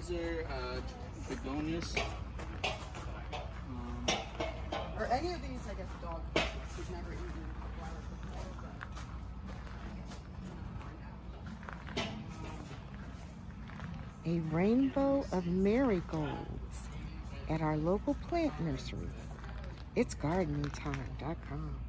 These are begonias. Or any of these, I guess, dog. He's never eaten flowers before, but A rainbow of marigolds at our local plant nursery. It's gardeningtime.com.